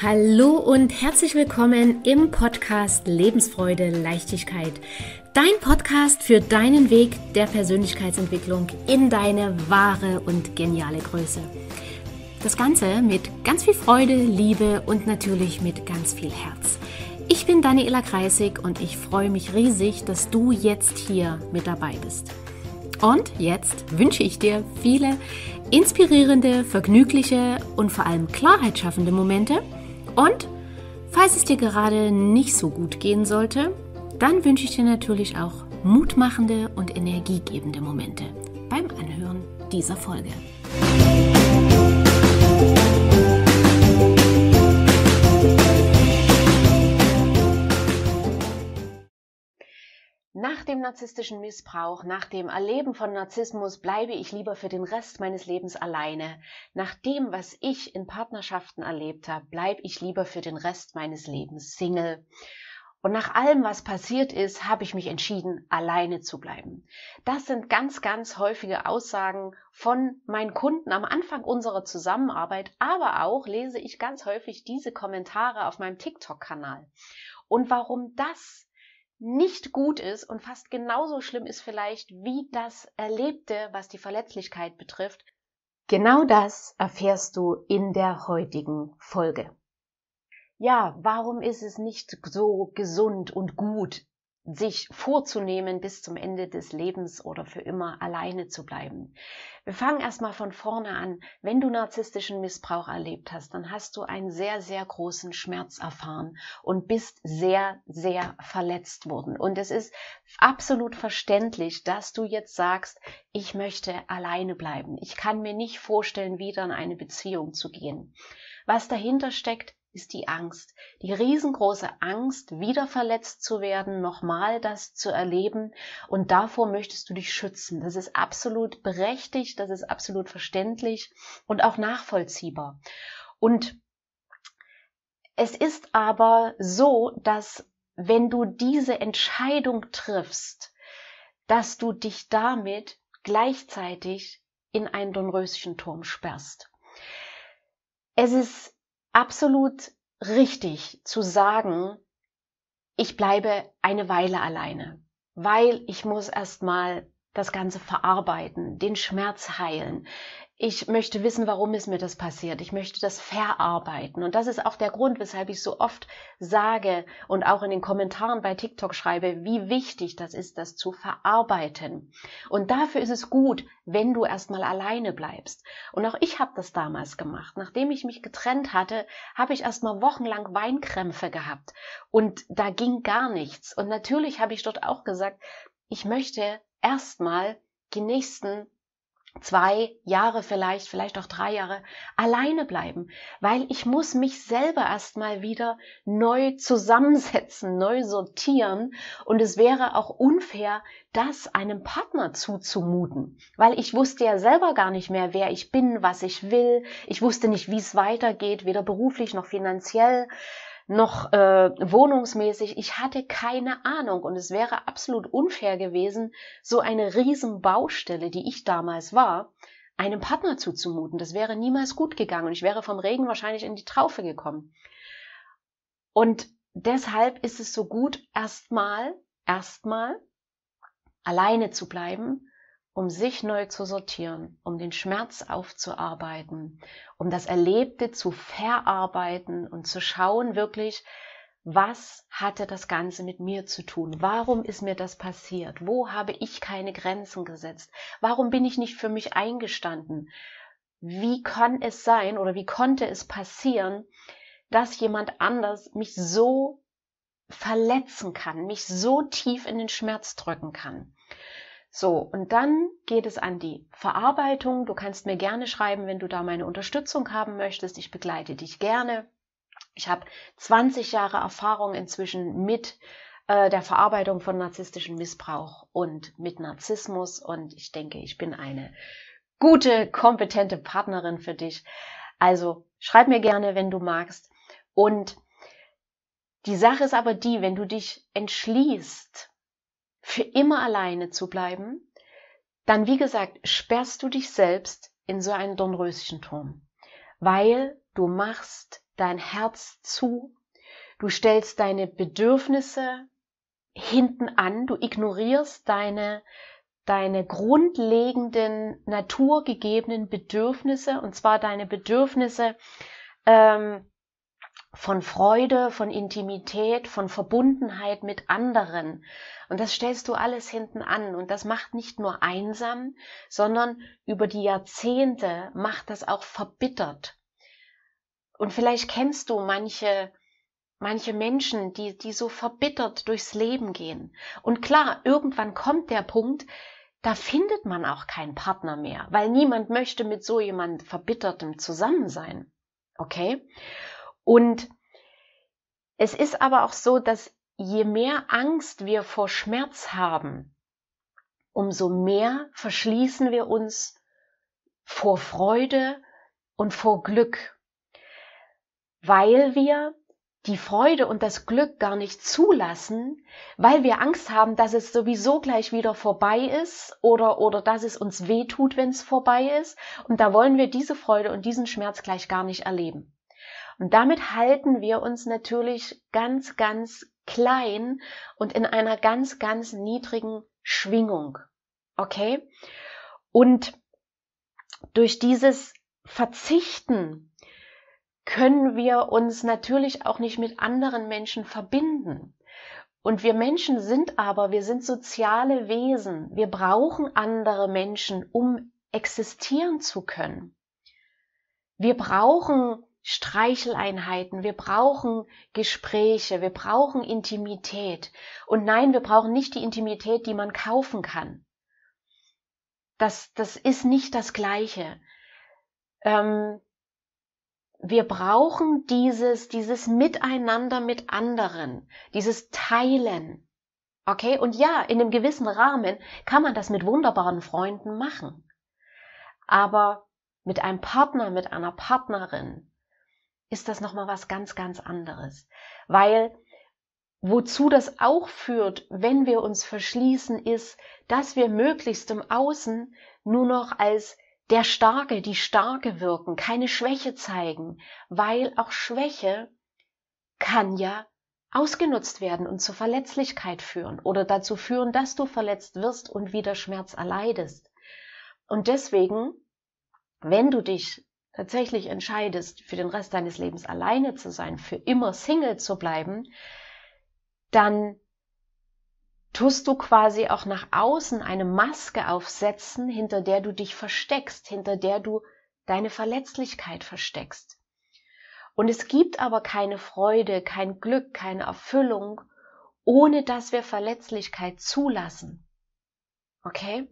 Hallo und herzlich willkommen im Podcast Lebensfreude, Leichtigkeit. Dein Podcast für deinen Weg der Persönlichkeitsentwicklung in deine wahre und geniale Größe. Das Ganze mit ganz viel Freude, Liebe und natürlich mit ganz viel Herz. Ich bin Daniela Kreisig und ich freue mich riesig, dass du jetzt hier mit dabei bist. Und jetzt wünsche ich dir viele inspirierende, vergnügliche und vor allem klarheitsschaffende Momente. Und falls es dir gerade nicht so gut gehen sollte, dann wünsche ich dir natürlich auch mutmachende und energiegebende Momente beim Anhören dieser Folge. Nach dem narzisstischen Missbrauch, nach dem Erleben von Narzissmus bleibe ich lieber für den Rest meines Lebens alleine. Nach dem, was ich in Partnerschaften erlebt habe, bleibe ich lieber für den Rest meines Lebens Single. Und nach allem, was passiert ist, habe ich mich entschieden, alleine zu bleiben. Das sind ganz, ganz häufige Aussagen von meinen Kunden am Anfang unserer Zusammenarbeit, aber auch lese ich ganz häufig diese Kommentare auf meinem TikTok-Kanal. Und warum das nicht gut ist und fast genauso schlimm ist vielleicht wie das Erlebte, was die Verletzlichkeit betrifft, genau das erfährst du in der heutigen Folge. Ja, warum ist es nicht so gesund und gut, sich vorzunehmen, bis zum Ende des Lebens oder für immer alleine zu bleiben? Wir fangen erstmal von vorne an. Wenn du narzisstischen Missbrauch erlebt hast, dann hast du einen sehr, sehr großen Schmerz erfahren und bist sehr, sehr verletzt worden. Und es ist absolut verständlich, dass du jetzt sagst, ich möchte alleine bleiben. Ich kann mir nicht vorstellen, wieder in eine Beziehung zu gehen. Was dahinter steckt, ist die Angst. Die riesengroße Angst, wieder verletzt zu werden, nochmal das zu erleben. Und davor möchtest du dich schützen. Das ist absolut berechtigt, das ist absolut verständlich und auch nachvollziehbar. Und es ist aber so, dass wenn du diese Entscheidung triffst, dass du dich damit gleichzeitig in einen Dornröschenturm sperrst. Es ist absolut richtig zu sagen, ich bleibe eine Weile alleine, weil ich muss erstmal das Ganze verarbeiten, den Schmerz heilen. Ich möchte wissen, warum ist mir das passiert. Ich möchte das verarbeiten. Und das ist auch der Grund, weshalb ich so oft sage und auch in den Kommentaren bei TikTok schreibe, wie wichtig das ist, das zu verarbeiten. Und dafür ist es gut, wenn du erstmal alleine bleibst. Und auch ich habe das damals gemacht. Nachdem ich mich getrennt hatte, habe ich erstmal wochenlang Weinkrämpfe gehabt. Und da ging gar nichts. Und natürlich habe ich dort auch gesagt, ich möchte erstmal die nächsten 2 Jahre vielleicht auch 3 Jahre alleine bleiben, weil ich muss mich selber erstmal wieder neu zusammensetzen, neu sortieren und es wäre auch unfair, das einem Partner zuzumuten, weil ich wusste ja selber gar nicht mehr, wer ich bin, was ich will, ich wusste nicht, wie es weitergeht, weder beruflich noch finanziell, noch wohnungsmäßig, ich hatte keine Ahnung und es wäre absolut unfair gewesen, so eine riesen Baustelle, die ich damals war, einem Partner zuzumuten. Das wäre niemals gut gegangen und ich wäre vom Regen wahrscheinlich in die Traufe gekommen. Und deshalb ist es so gut, erstmal alleine zu bleiben, um sich neu zu sortieren, um den Schmerz aufzuarbeiten, um das Erlebte zu verarbeiten und zu schauen wirklich, was hatte das Ganze mit mir zu tun? Warum ist mir das passiert? Wo habe ich keine Grenzen gesetzt? Warum bin ich nicht für mich eingestanden? Wie kann es sein oder wie konnte es passieren, dass jemand anders mich so verletzen kann, mich so tief in den Schmerz drücken kann? So, und dann geht es an die Verarbeitung. Du kannst mir gerne schreiben, wenn du da meine Unterstützung haben möchtest. Ich begleite dich gerne. Ich habe 20 Jahre Erfahrung inzwischen mit der Verarbeitung von narzisstischem Missbrauch und mit Narzissmus und ich denke, ich bin eine gute, kompetente Partnerin für dich. Also schreib mir gerne, wenn du magst. Und die Sache ist aber die, wenn du dich entschließt, für immer alleine zu bleiben, dann, wie gesagt, sperrst du dich selbst in so einen Dornröschenturm, weil du machst dein Herz zu, du stellst deine Bedürfnisse hinten an, du ignorierst deine grundlegenden, naturgegebenen Bedürfnisse, und zwar deine Bedürfnisse von Freude, von Intimität, von Verbundenheit mit anderen. Und das stellst du alles hinten an. Und das macht nicht nur einsam, sondern über die Jahrzehnte macht das auch verbittert. Und vielleicht kennst du manche Menschen, die so verbittert durchs Leben gehen. Und klar, irgendwann kommt der Punkt, da findet man auch keinen Partner mehr, weil niemand möchte mit so jemand Verbittertem zusammen sein. Okay? Und es ist aber auch so, dass je mehr Angst wir vor Schmerz haben, umso mehr verschließen wir uns vor Freude und vor Glück, weil wir die Freude und das Glück gar nicht zulassen, weil wir Angst haben, dass es sowieso gleich wieder vorbei ist oder dass es uns wehtut, wenn es vorbei ist. Und da wollen wir diese Freude und diesen Schmerz gleich gar nicht erleben. Und damit halten wir uns natürlich ganz, ganz klein und in einer ganz, ganz niedrigen Schwingung. Okay? Und durch dieses Verzichten können wir uns natürlich auch nicht mit anderen Menschen verbinden. Und wir Menschen wir sind soziale Wesen. Wir brauchen andere Menschen, um existieren zu können. Wir brauchen Streicheleinheiten, wir brauchen Gespräche, wir brauchen Intimität. Und nein, wir brauchen nicht die Intimität, die man kaufen kann. Das ist nicht das Gleiche. Wir brauchen dieses Miteinander mit anderen, dieses Teilen. Okay? Und ja, in einem gewissen Rahmen kann man das mit wunderbaren Freunden machen. Aber mit einem Partner, mit einer Partnerin ist das nochmal was ganz, ganz anderes. Weil wozu das auch führt, wenn wir uns verschließen, ist, dass wir möglichst im Außen nur noch als der Starke, die Starke wirken, keine Schwäche zeigen, weil auch Schwäche kann ja ausgenutzt werden und zur Verletzlichkeit führen oder dazu führen, dass du verletzt wirst und wieder Schmerz erleidest. Und deswegen, wenn du dich tatsächlich entscheidest, für den Rest deines Lebens alleine zu sein, für immer Single zu bleiben, dann tust du quasi auch nach außen eine Maske aufsetzen, hinter der du dich versteckst, hinter der du deine Verletzlichkeit versteckst. Und es gibt aber keine Freude, kein Glück, keine Erfüllung, ohne dass wir Verletzlichkeit zulassen. Okay?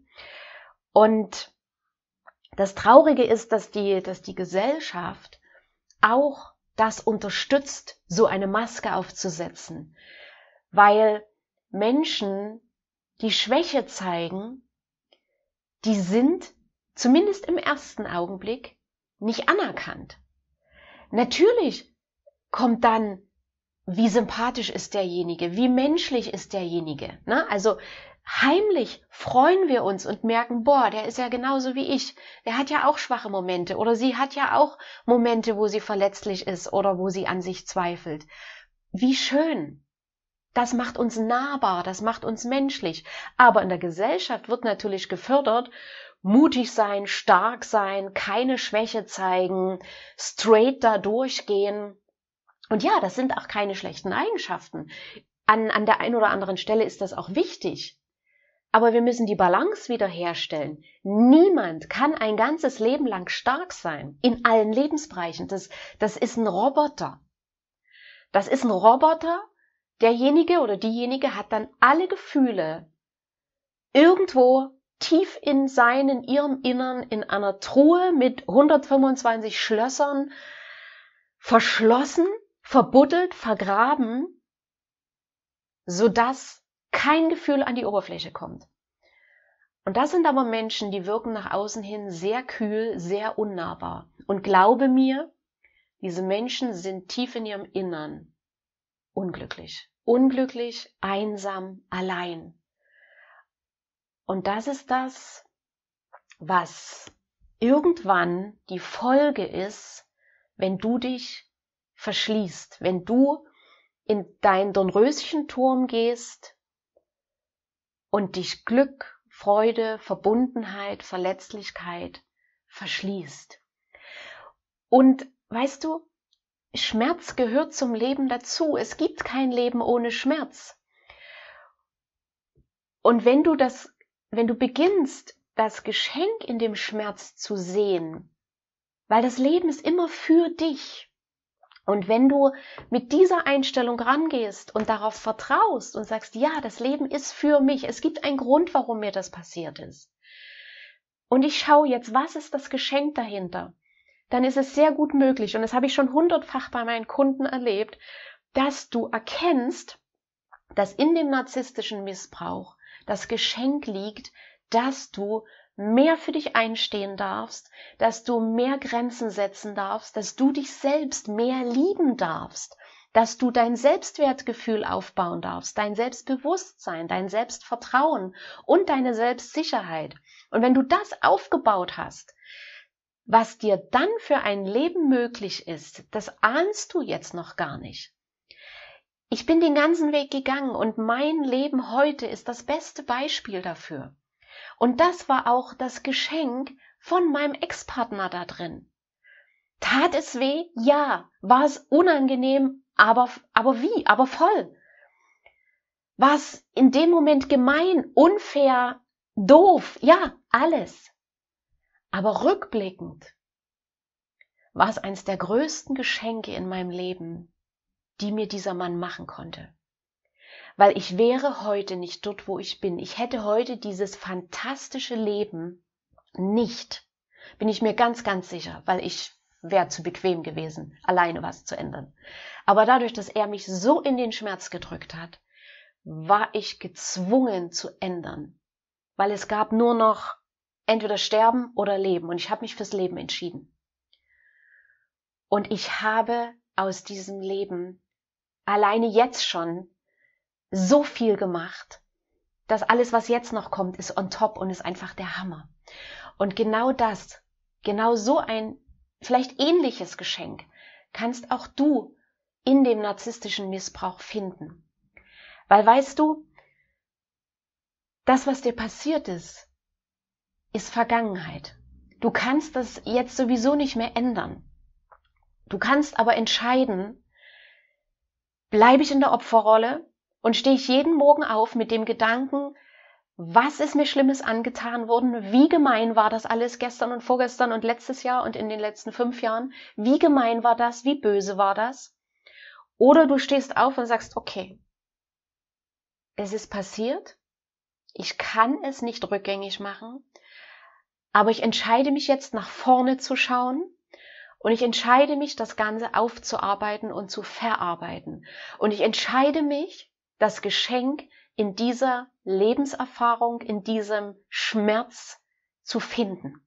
Und das Traurige ist, dass die Gesellschaft auch das unterstützt, so eine Maske aufzusetzen, weil Menschen, die Schwäche zeigen, die sind zumindest im ersten Augenblick nicht anerkannt. Natürlich kommt dann, wie sympathisch ist derjenige, wie menschlich ist derjenige. Ne? Also heimlich freuen wir uns und merken, boah, der ist ja genauso wie ich. Der hat ja auch schwache Momente oder sie hat ja auch Momente, wo sie verletzlich ist oder wo sie an sich zweifelt. Wie schön. Das macht uns nahbar, das macht uns menschlich. Aber in der Gesellschaft wird natürlich gefördert, mutig sein, stark sein, keine Schwäche zeigen, straight da durchgehen. Und ja, das sind auch keine schlechten Eigenschaften. An der einen oder anderen Stelle ist das auch wichtig. Aber wir müssen die Balance wiederherstellen. Niemand kann ein ganzes Leben lang stark sein, in allen Lebensbereichen. Das ist ein Roboter. Das ist ein Roboter. Derjenige oder diejenige hat dann alle Gefühle irgendwo tief in ihrem Innern in einer Truhe mit 125 Schlössern verschlossen, verbuddelt, vergraben, sodass kein Gefühl an die Oberfläche kommt. Und das sind aber Menschen, die wirken nach außen hin sehr kühl, sehr unnahbar. Und glaube mir, diese Menschen sind tief in ihrem Innern unglücklich. Unglücklich, einsam, allein. Und das ist das, was irgendwann die Folge ist, wenn du dich verschließt, wenn du in deinen Dornröschenturm gehst und dich Glück, Freude, Verbundenheit, Verletzlichkeit verschließt. Und weißt du, Schmerz gehört zum Leben dazu. Es gibt kein Leben ohne Schmerz. Und wenn du beginnst, das Geschenk in dem Schmerz zu sehen, weil das Leben ist immer für dich. Und wenn du mit dieser Einstellung rangehst und darauf vertraust und sagst, ja, das Leben ist für mich, es gibt einen Grund, warum mir das passiert ist. Und ich schaue jetzt, was ist das Geschenk dahinter? Dann ist es sehr gut möglich, und das habe ich schon 100-fach bei meinen Kunden erlebt, dass du erkennst, dass in dem narzisstischen Missbrauch das Geschenk liegt, dass du mehr für dich einstehen darfst, dass du mehr Grenzen setzen darfst, dass du dich selbst mehr lieben darfst, dass du dein Selbstwertgefühl aufbauen darfst, dein Selbstbewusstsein, dein Selbstvertrauen und deine Selbstsicherheit. Und wenn du das aufgebaut hast, was dir dann für ein Leben möglich ist, das ahnst du jetzt noch gar nicht. Ich bin den ganzen Weg gegangen und mein Leben heute ist das beste Beispiel dafür. Und das war auch das Geschenk von meinem Ex-Partner da drin. Tat es weh? Ja. War es unangenehm? Aber wie? Aber voll. War es in dem Moment gemein, unfair, doof? Ja, alles. Aber rückblickend war es eines der größten Geschenke in meinem Leben, die mir dieser Mann machen konnte. Weil ich wäre heute nicht dort, wo ich bin. Ich hätte heute dieses fantastische Leben nicht. Bin ich mir ganz, ganz sicher, weil ich wäre zu bequem gewesen, alleine was zu ändern. Aber dadurch, dass er mich so in den Schmerz gedrückt hat, war ich gezwungen zu ändern. Weil es gab nur noch entweder sterben oder leben. Und ich habe mich fürs Leben entschieden. Und ich habe aus diesem Leben alleine jetzt schon so viel gemacht, dass alles, was jetzt noch kommt, ist on top und ist einfach der Hammer. Und genau das, genau so ein vielleicht ähnliches Geschenk kannst auch du in dem narzisstischen Missbrauch finden. Weil weißt du, das, was dir passiert ist Vergangenheit. Du kannst das jetzt sowieso nicht mehr ändern. Du kannst aber entscheiden, bleibe ich in der Opferrolle und stehe ich jeden Morgen auf mit dem Gedanken, was ist mir Schlimmes angetan worden? Wie gemein war das alles gestern und vorgestern und letztes Jahr und in den letzten 5 Jahren? Wie gemein war das? Wie böse war das? Oder du stehst auf und sagst, okay, es ist passiert, ich kann es nicht rückgängig machen, aber ich entscheide mich jetzt nach vorne zu schauen und ich entscheide mich, das Ganze aufzuarbeiten und zu verarbeiten. Und ich entscheide mich, das Geschenk in dieser Lebenserfahrung, in diesem Schmerz zu finden.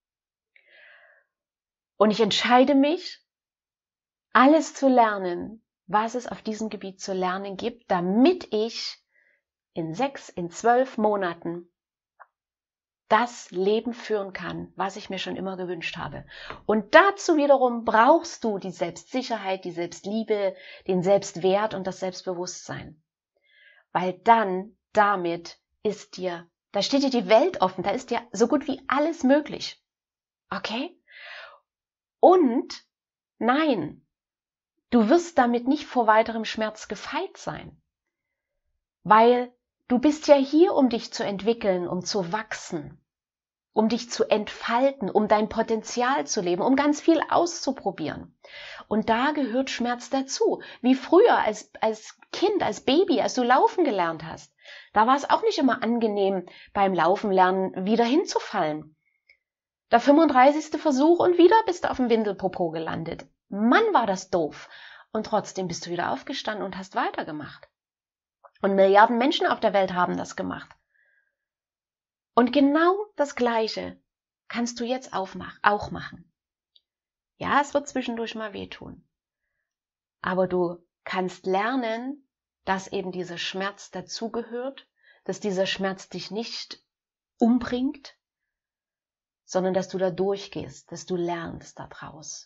Und ich entscheide mich, alles zu lernen, was es auf diesem Gebiet zu lernen gibt, damit ich in 6, in 12 Monaten das Leben führen kann, was ich mir schon immer gewünscht habe. Und dazu wiederum brauchst du die Selbstsicherheit, die Selbstliebe, den Selbstwert und das Selbstbewusstsein. Weil dann damit da steht dir die Welt offen, da ist dir so gut wie alles möglich. Okay? Und nein, du wirst damit nicht vor weiterem Schmerz gefeit sein. Weil du bist ja hier, um dich zu entwickeln, um zu wachsen, um dich zu entfalten, um dein Potenzial zu leben, um ganz viel auszuprobieren. Und da gehört Schmerz dazu. Wie früher als Kind, als Baby, als du laufen gelernt hast. Da war es auch nicht immer angenehm, beim Laufen lernen wieder hinzufallen. Der 35. Versuch und wieder bist du auf dem Windelpopo gelandet. Mann, war das doof. Und trotzdem bist du wieder aufgestanden und hast weitergemacht. Und Milliarden Menschen auf der Welt haben das gemacht. Und genau das Gleiche kannst du jetzt auch machen. Ja, es wird zwischendurch mal wehtun. Aber du kannst lernen, dass eben dieser Schmerz dazugehört, dass dieser Schmerz dich nicht umbringt, sondern dass du da durchgehst, dass du lernst daraus.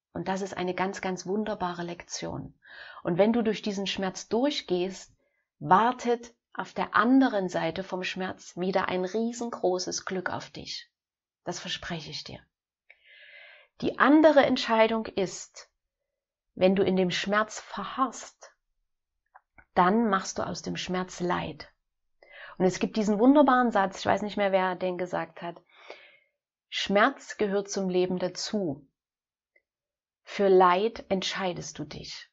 Und das ist eine ganz, ganz wunderbare Lektion. Und wenn du durch diesen Schmerz durchgehst, wartet auf der anderen Seite vom Schmerz wieder ein riesengroßes Glück auf dich. Das verspreche ich dir. Die andere Entscheidung ist, wenn du in dem Schmerz verharrst, dann machst du aus dem Schmerz Leid. Und es gibt diesen wunderbaren Satz, ich weiß nicht mehr, wer den gesagt hat. Schmerz gehört zum Leben dazu. Für Leid entscheidest du dich.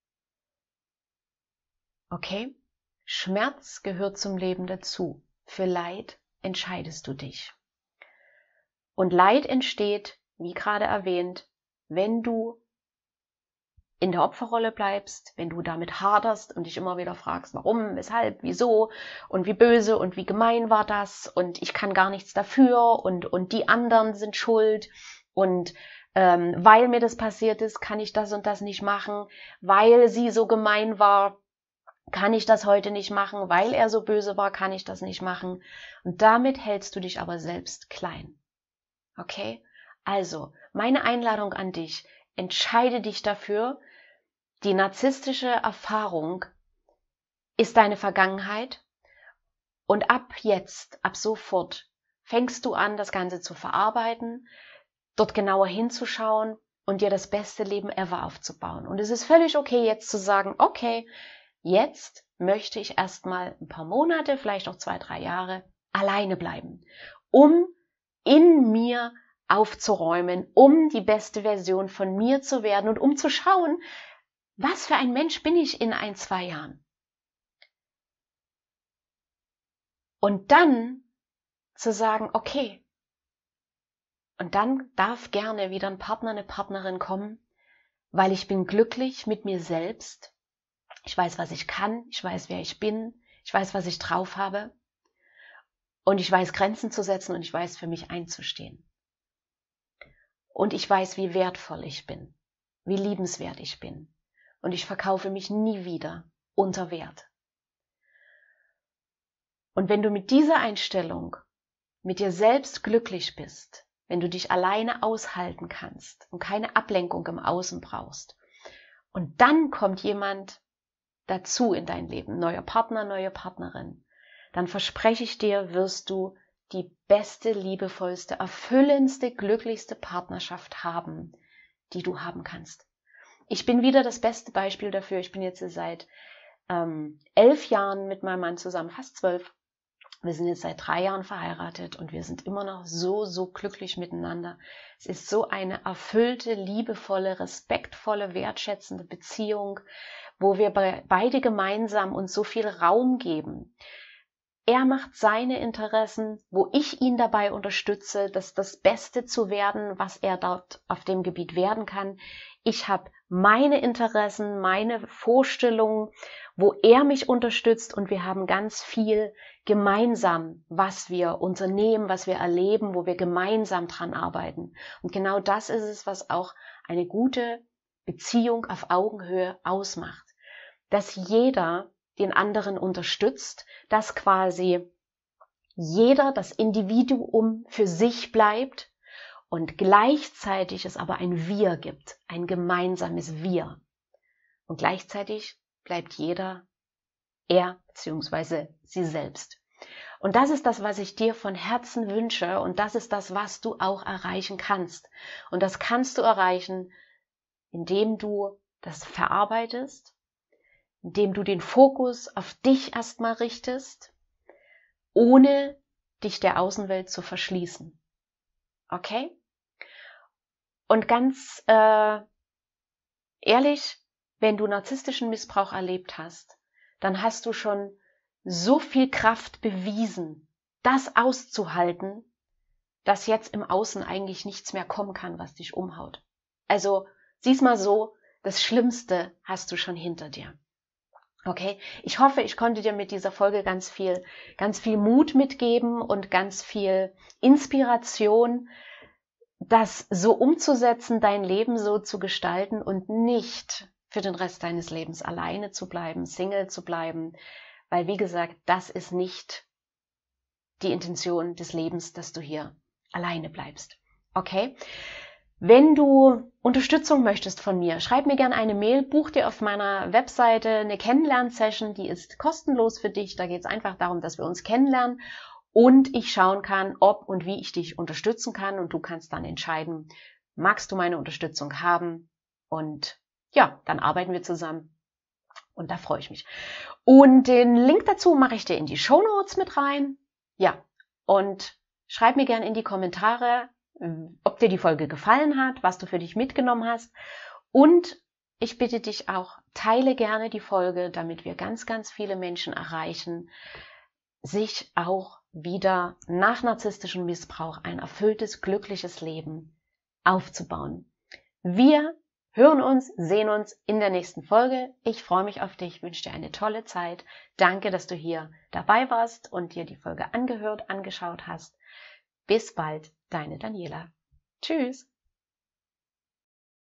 Okay? Schmerz gehört zum Leben dazu. Für Leid entscheidest du dich. Und Leid entsteht, wie gerade erwähnt, wenn du in der Opferrolle bleibst, wenn du damit haderst und dich immer wieder fragst, warum, weshalb, wieso und wie böse und wie gemein war das und ich kann gar nichts dafür und die anderen sind schuld und weil mir das passiert ist, kann ich das und das nicht machen, weil sie so gemein war, kann ich das heute nicht machen, weil er so böse war, kann ich das nicht machen. Und damit hältst du dich aber selbst klein. Okay? Also, meine Einladung an dich, entscheide dich dafür, die narzisstische Erfahrung ist deine Vergangenheit und ab jetzt, ab sofort, fängst du an, das Ganze zu verarbeiten, dort genauer hinzuschauen und dir das beste Leben ever aufzubauen. Und es ist völlig okay, jetzt zu sagen, okay, jetzt möchte ich erstmal ein paar Monate, vielleicht auch 2, 3 Jahre alleine bleiben, um in mir aufzuräumen, um die beste Version von mir zu werden und um zu schauen, was für ein Mensch bin ich in 1, 2 Jahren. Und dann zu sagen, okay, und dann darf gerne wieder ein Partner, eine Partnerin kommen, weil ich bin glücklich mit mir selbst. Ich weiß, was ich kann, ich weiß, wer ich bin, ich weiß, was ich drauf habe und ich weiß, Grenzen zu setzen und ich weiß, für mich einzustehen. Und ich weiß, wie wertvoll ich bin, wie liebenswert ich bin und ich verkaufe mich nie wieder unter Wert. Und wenn du mit dieser Einstellung mit dir selbst glücklich bist, wenn du dich alleine aushalten kannst und keine Ablenkung im Außen brauchst, und dann kommt jemand dazu in dein Leben, neuer Partner, neue Partnerin, dann verspreche ich dir, wirst du die beste, liebevollste, erfüllendste, glücklichste Partnerschaft haben, die du haben kannst. Ich bin wieder das beste Beispiel dafür. Ich bin jetzt seit 11 Jahren mit meinem Mann zusammen, fast 12. Wir sind jetzt seit 3 Jahren verheiratet und wir sind immer noch so glücklich miteinander. Es ist so eine erfüllte, liebevolle, respektvolle, wertschätzende Beziehung, wo wir beide gemeinsam uns so viel Raum geben. Er macht seine Interessen, wo ich ihn dabei unterstütze, das Beste zu werden, was er dort auf dem Gebiet werden kann. Ich habe meine Interessen, meine Vorstellungen, wo er mich unterstützt und wir haben ganz viel gemeinsam, was wir unternehmen, was wir erleben, wo wir gemeinsam dran arbeiten. Und genau das ist es, was auch eine gute Beziehung auf Augenhöhe ausmacht. Dass jeder den anderen unterstützt, dass quasi jeder das Individuum für sich bleibt und gleichzeitig es aber ein Wir gibt, ein gemeinsames Wir. Und gleichzeitig bleibt jeder er bzw. sie selbst. Und das ist das, was ich dir von Herzen wünsche und das ist das, was du auch erreichen kannst. Und das kannst du erreichen, indem du das verarbeitest, indem du den Fokus auf dich erstmal richtest, ohne dich der Außenwelt zu verschließen. Okay? Und ganz ehrlich, wenn du narzisstischen Missbrauch erlebt hast, dann hast du schon so viel Kraft bewiesen, das auszuhalten, dass jetzt im Außen eigentlich nichts mehr kommen kann, was dich umhaut. Also, sieh's mal so, das Schlimmste hast du schon hinter dir. Okay, ich hoffe, ich konnte dir mit dieser Folge ganz viel Mut mitgeben und ganz viel Inspiration, das so umzusetzen, dein Leben so zu gestalten und nicht für den Rest deines Lebens alleine zu bleiben, Single zu bleiben, weil wie gesagt, das ist nicht die Intention des Lebens, dass du hier alleine bleibst. Okay? Wenn du Unterstützung möchtest von mir, schreib mir gerne eine Mail, buch dir auf meiner Webseite eine Kennenlern-Session, die ist kostenlos für dich. Da geht es einfach darum, dass wir uns kennenlernen und ich schauen kann, ob und wie ich dich unterstützen kann und du kannst dann entscheiden, magst du meine Unterstützung haben? Und ja, dann arbeiten wir zusammen und da freue ich mich. Und den Link dazu mache ich dir in die Shownotes mit rein. Ja, und schreib mir gerne in die Kommentare, ob dir die Folge gefallen hat, was du für dich mitgenommen hast. Und ich bitte dich auch, teile gerne die Folge, damit wir ganz, ganz viele Menschen erreichen, sich auch wieder nach narzisstischem Missbrauch ein erfülltes, glückliches Leben aufzubauen. Wir hören uns, sehen uns in der nächsten Folge. Ich freue mich auf dich, wünsche dir eine tolle Zeit. Danke, dass du hier dabei warst und dir die Folge angeschaut hast. Bis bald, deine Daniela. Tschüss.